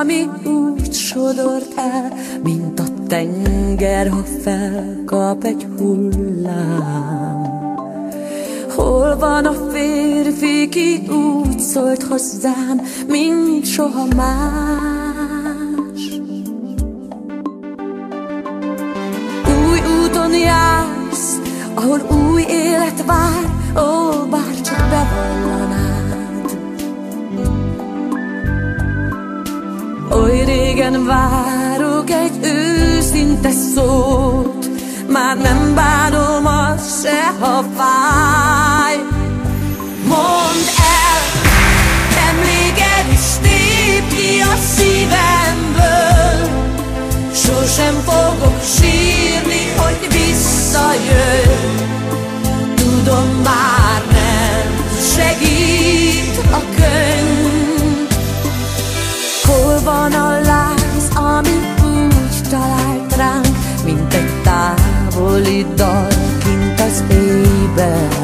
ami úgy sodort el, mint a tenger, ha felkap egy hullám. Hol van a férfi, ki úgy szólt hozzám, mint soha más? Új úton jársz, ahol új élet vár, ó, bárcsak bevallanád. Oly régen várok egy őszinte szót, már nem bánom azt se, ha fáj. Mondd el, emléked is tép ki a szívemből. Sosem fogok sírni, hogy visszajöjj. Tudom, már nem segít a könyv. Hol van a láz, ami úgy talált ránk, mint egy távoli dal kint az éjben?